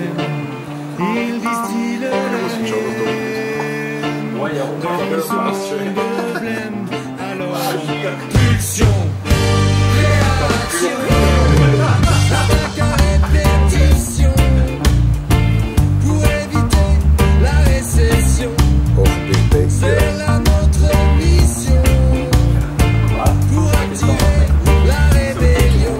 il distille le dans son blême. Alors, pulsion, réaction, attaque à répétition, pour éviter la récession. C'est la notre mission, pour attirer la rébellion.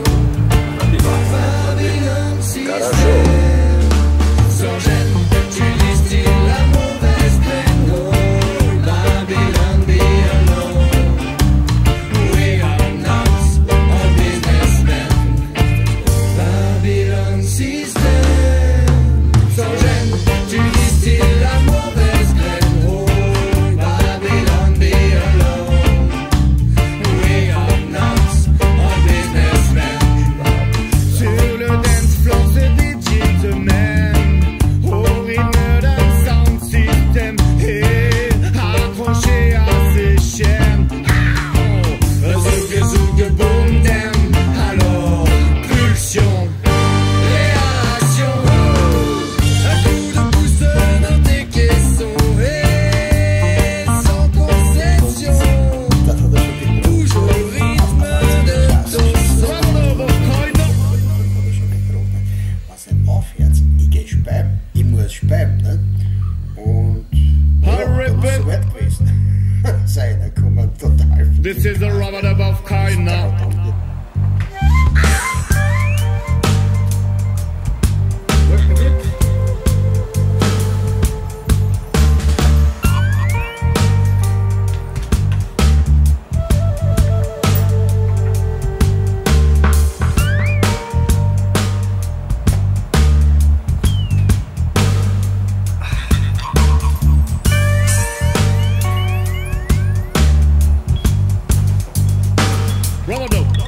Babylon système, sans gêne, tu distilles la mauvaise graine. Oh, Babylon be alone. We are not a businessmen. Babylon système, sans gêne, tu distilles la mauvaise graine. Oh, Babylon be alone. We are not a businessmen. Sur le dance floor c'est des gentlemen, au rythme d'un sound system et accrochés à ces chaînes. Zouk zouk boom dem. Alors pulsion, réaction, un coup de pouce dans tes caissons et sans concession. Bouge au rythme de ton son. Was denn auf jetzt? Ich geh spam, ich muss spam, ne? Und ja, da muss so weit gewesen sein, da kann man total. This is a rubber above kind now. Rubber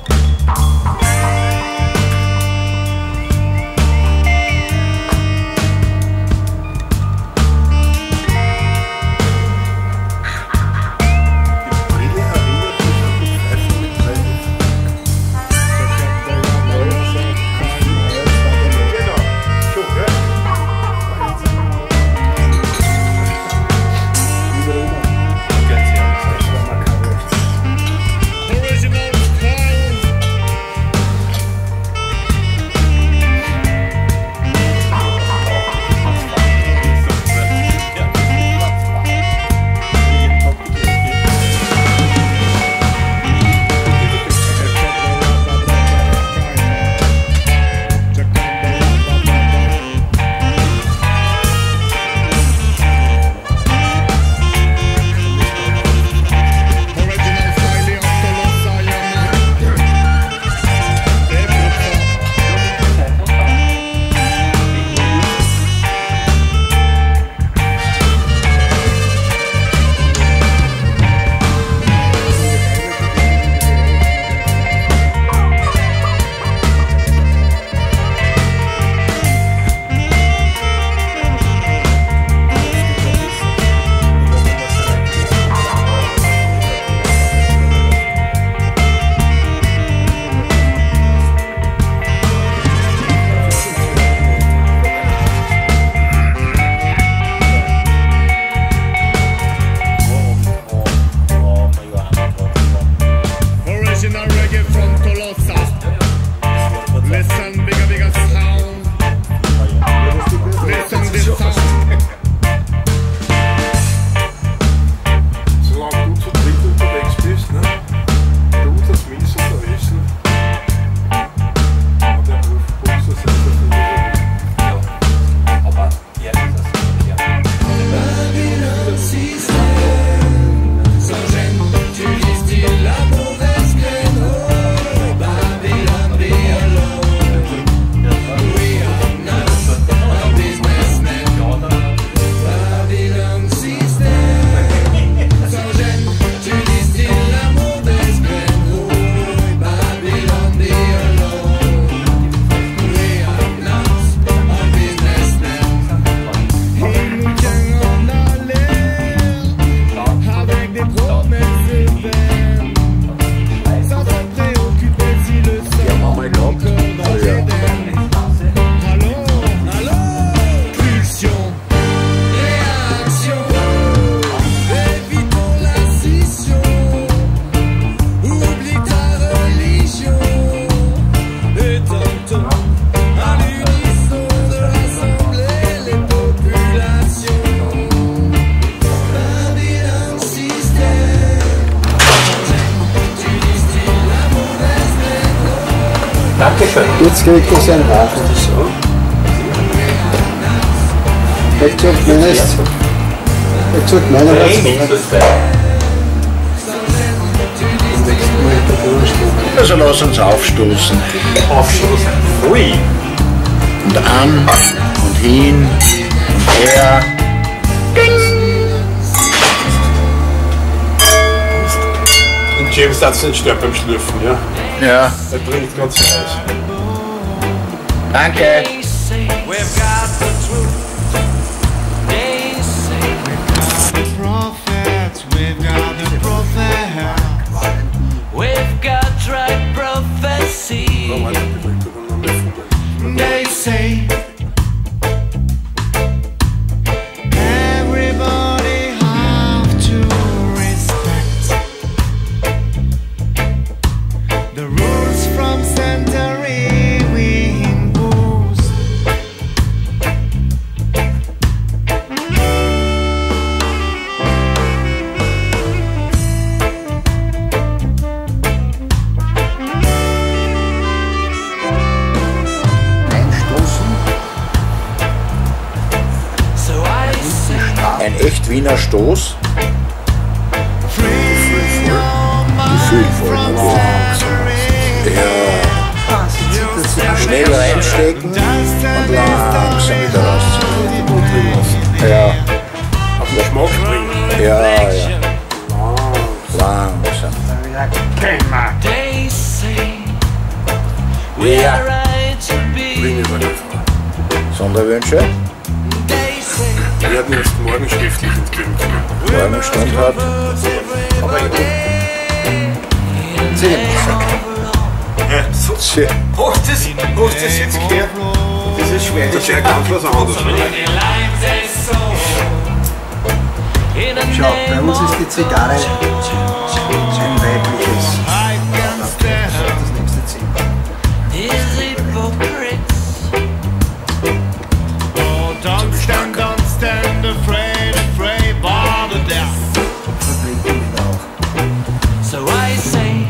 Jetzt kriegt er sein Rauch. Jetzt sagt meiner Also lass uns aufstoßen. Aufstoßen. Ui. Und an und hin und her. Und James hat es nicht stört beim Schlürfen, ja? Ja. Er trinkt ganz heiß. Danke. We've got right prophecy. They say everybody have to respect the rules from century we impose. Ein echt Wiener Stoß. Gefühlvoll. Ja. Schnell reinstecken und langsam wieder rausziehen. Ja. Auf den Geschmack bringen. Ja, ja. Langsam. Ja. Sonderwünsche? Wir hatten erst morgen schriftlich entgegengenommen. Morgen Stunde hat. Aber ich hast du das jetzt gehört? Das ist schwer. Das ist ja ganz was anderes. Schau, bei uns ist die Zigarre ein weibliches. Das nächste Ziel. Don't stand afraid, bother death. So I say,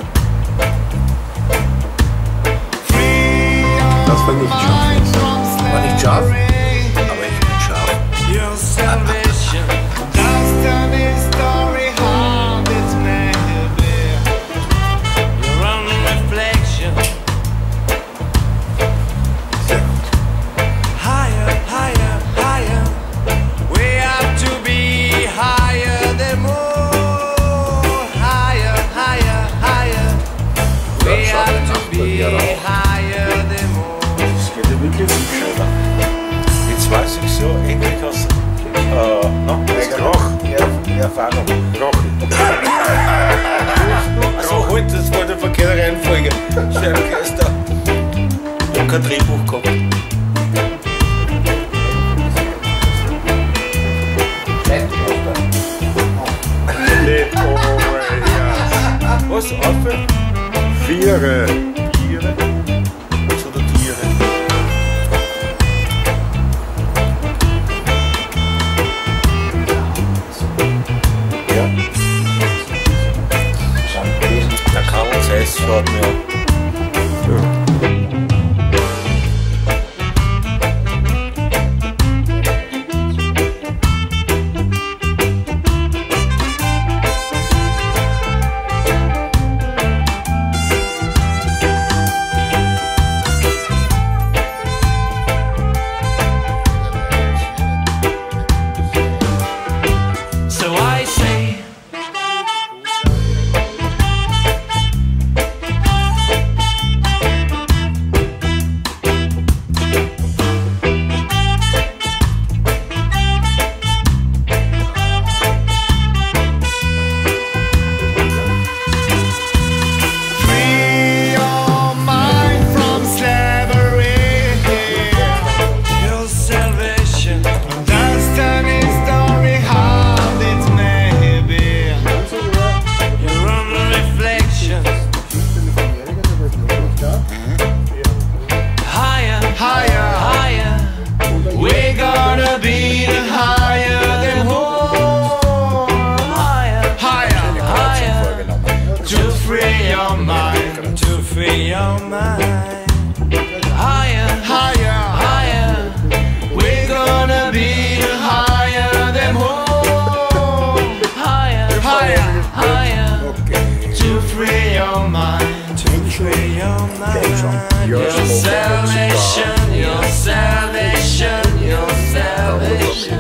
Das war nicht scharf. War nicht scharf, aber ich bin scharf. your salvation. Just tell me story how it's meant to be. Your own reflection. Higher, higher, higher. We have to be higher than more. Higher, higher, higher. We have to be higher than more. Das geht ja wirklich viel schneller. Jetzt weiß ich so endlich aus Die Erfahrung. Also halt, das war der verkehrte Reihenfolge. Scheibenkleister. Ich hab kein Drehbuch gehabt. Was? Affe? Viere. Tiere? Was oder Tiere? Ja. Der Karl Zeiss schaut mir an. So I say, free your mind from slavery. Your salvation. Just tell me story how it may be. Your own reflection. Higher, higher, higher. We're gonna be the higher than more. Higher, higher, higher. To free your mind, to free your mind. your salvation, your salvation, your salvation.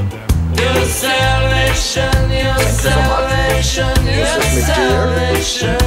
Your salvation, your salvation, your salvation.